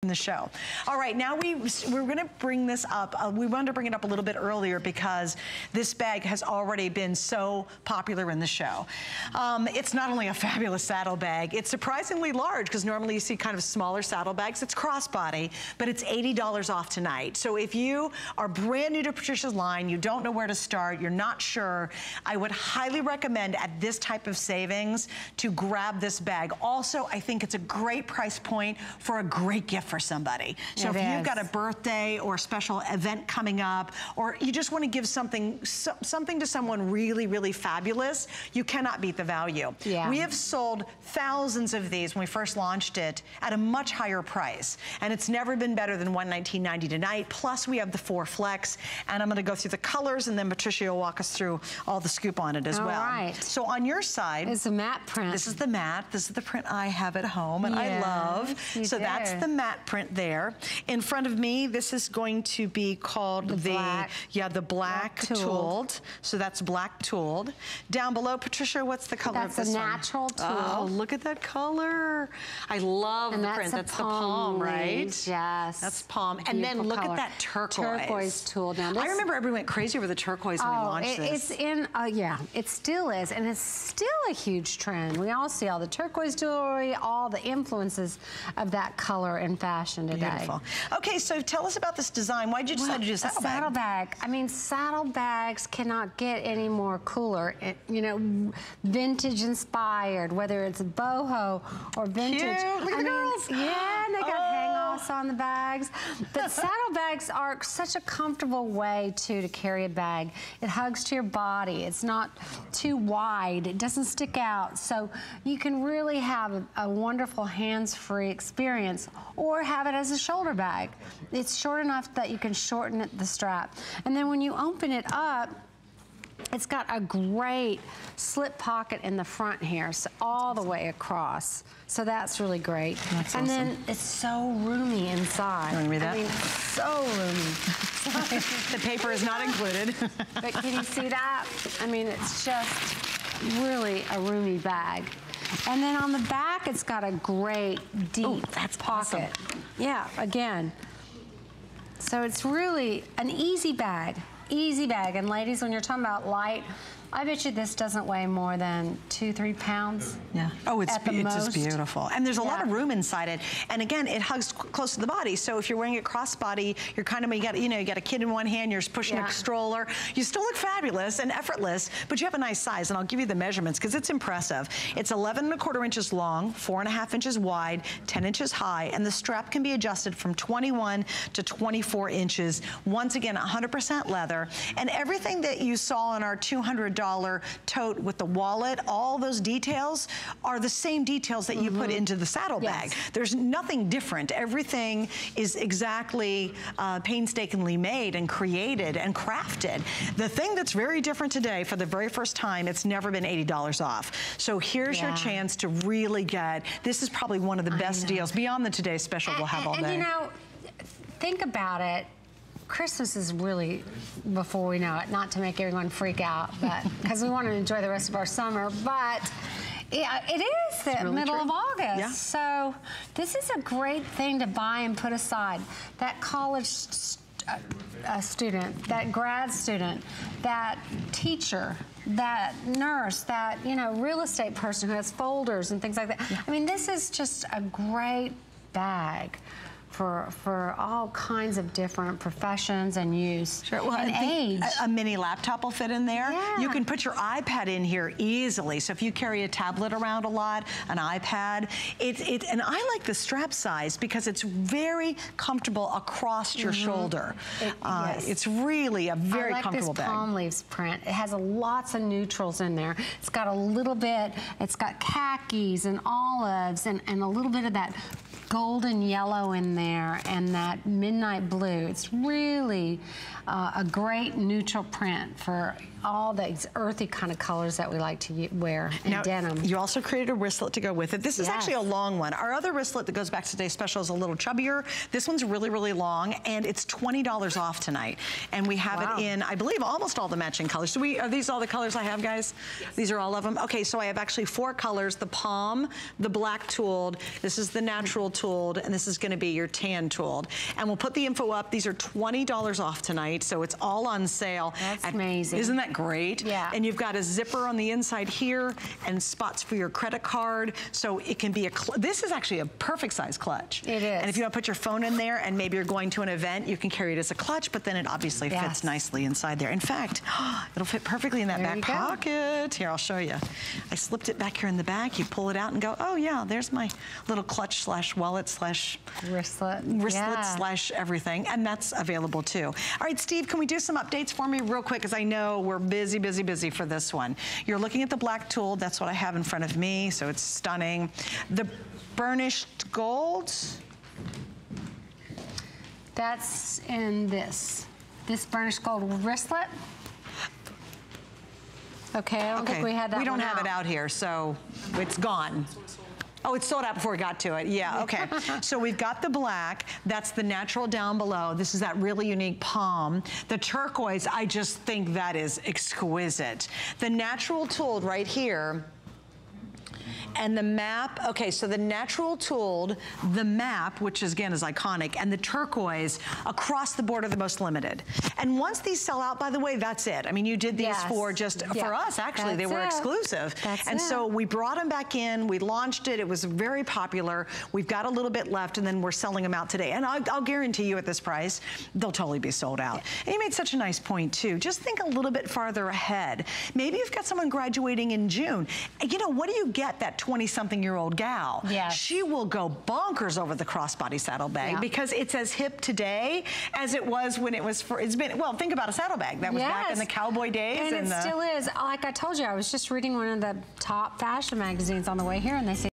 the show. All right, now we're gonna bring this up. We wanted to bring it up a little bit earlier because this bag has already been so popular in the show. It's not only a fabulous saddle bag, it's surprisingly large because normally you see kind of smaller saddle bags. It's crossbody, but it's $80 off tonight. So if you are brand new to Patricia's line, you don't know where to start, you're not sure, I would highly recommend at this type of savings to grab this bag. Also, I think it's a great price point for a great gift for somebody. So if you've got a birthday or a special event coming up, or you just want to give something to someone really, really fabulous, you cannot beat the value. We have sold thousands of these when we first launched it at a much higher price, and it's never been better than $119.90 tonight. Plus we have the 4 Flex, and I'm going to go through the colors, and then Patricia will walk us through all the scoop on it as well. Right. So on your side, it's a matte print. This is the matte. This is the print I have at home, and I love. So that's the matte print there. In front of me, this is going to be called the black tooled. So that's black tooled. Down below, Patricia, what's the color of this one? That's a natural tool. Oh, look at that color. I love the print. That's the palm, right? Yes. That's palm. And then look at that turquoise. Turquoise tool. Now, I remember everyone went crazy over the turquoise when we launched this. It's in, it still is, and it's still a huge trend. We all see all the turquoise jewelry, all the influences of that color in fashion today. Beautiful. Okay, so tell us about this design. Why did you decide to do a saddle bag? I mean, saddle bags cannot get any more cooler. You know, vintage inspired, whether it's boho or vintage. Cute. Look at the girls. Yeah, and they got hang-offs on the bags. But saddle bags are such a comfortable way to carry a bag. It hugs to your body. It's not too wide. It doesn't stick out. So you can really have a wonderful hands-free experience, or have it as a shoulder bag. It's short enough that you can shorten the strap. And then when you open it up, it's got a great slip pocket in the front here, so all the way across. So that's really great. That's awesome. Then it's so roomy inside. You want to read that? I mean, so roomy. The paper is not included. But can you see that? I mean, it's just really a roomy bag. And then on the back, it's got a great deep pocket. Awesome. Yeah, again. So it's really an easy bag. Easy bag. And ladies, when you're talking about light, I bet you this doesn't weigh more than 2-3 pounds. Yeah. Oh, it's just beautiful. And there's a lot of room inside it. And again, it hugs close to the body. So if you're wearing it crossbody, you're kind of, you got a kid in one hand, you're pushing a stroller. You still look fabulous and effortless, but you have a nice size. And I'll give you the measurements because it's impressive. It's 11¼ inches long, 4½ inches wide, 10 inches high, and the strap can be adjusted from 21 to 24 inches. Once again, 100% leather. And everything that you saw in our $200 tote with the wallet, all those details are the same details that you put into the saddle bag. There's nothing different. Everything is exactly painstakingly made and created and crafted. The thing that's very different today, for the very first time, it's never been $80 off. So here's your chance to really get, this is probably one of the best deals. Beyond the Today Special we'll have all day. And you know, think about it. Christmas is really before we know it, not to make everyone freak out, but because we want to enjoy the rest of our summer, but it is the middle of August. So this is a great thing to buy and put aside. That college student, that grad student, that teacher, that nurse, that, you know, real estate person who has folders and things like that. I mean, this is just a great bag for all kinds of different professions and use. Well, and age. A mini laptop will fit in there. You can put your iPad in here easily. So if you carry a tablet around a lot, an iPad, and I like the strap size because it's very comfortable across your shoulder. It's really a very comfortable bag. I like this palm leaves print. It has lots of neutrals in there. It's got a little bit, it's got khakis and olives and a little bit of that golden yellow in there and that midnight blue. It's really a great neutral print for all the earthy kind of colors that we like to wear in denim. You also created a wristlet to go with it. This is actually a long one. Our other wristlet that goes back to Today's Special is a little chubbier. This one's really, really long, and it's $20 off tonight. And we have it in, I believe, almost all the matching colors. So are these all the colors I have, guys? Yes. These are all of them? Okay, so I have actually 4 colors. The palm, the black tooled, this is the natural tooled, and this is gonna be your tan tooled. And we'll put the info up. These are $20 off tonight, so it's all on sale. That's amazing. Isn't that great? Yeah. And you've got a zipper on the inside here and spots for your credit card. So it can be this is actually a perfect size clutch. It is. And if you want to put your phone in there and maybe you're going to an event, you can carry it as a clutch, but then it obviously fits nicely inside there. In fact, it'll fit perfectly in that back pocket. Here, I'll show you. I slipped it back here in the back. You pull it out and go, oh yeah, there's my little clutch slash wallet slash wristlet slash everything. And that's available too. All right, Steve, can we do some updates for me real quick? Because I know we're busy, busy, busy for this one. You're looking at the black tool. That's what I have in front of me, so it's stunning. The burnished gold. That's in this burnished gold wristlet. Okay, I don't think we had that. We don't have it out here, so it's gone. Oh, it's sold out before we got to it. Yeah, okay. So we've got the black. That's the natural down below. This is that really unique palm. The turquoise, I just think that is exquisite. The natural tooled right here. And the map, okay, so the natural tooled, the map, which again is iconic, and the turquoise across the board are the most limited. And once these sell out, by the way, that's it. I mean, you did these for for us, actually. They were exclusive. And so we brought them back in, we launched it, it was very popular. We've got a little bit left, and then we're selling them out today. And I'll guarantee you at this price, they'll totally be sold out. And you made such a nice point, too. Just think a little bit farther ahead. Maybe you've got someone graduating in June. You know, what do you get that 20-something-year-old gal? She will go bonkers over the crossbody saddlebag because it's as hip today as it was when it was well, think about a saddlebag. That was back in the cowboy days. And it still is. Like I told you, I was just reading one of the top fashion magazines on the way here, and they say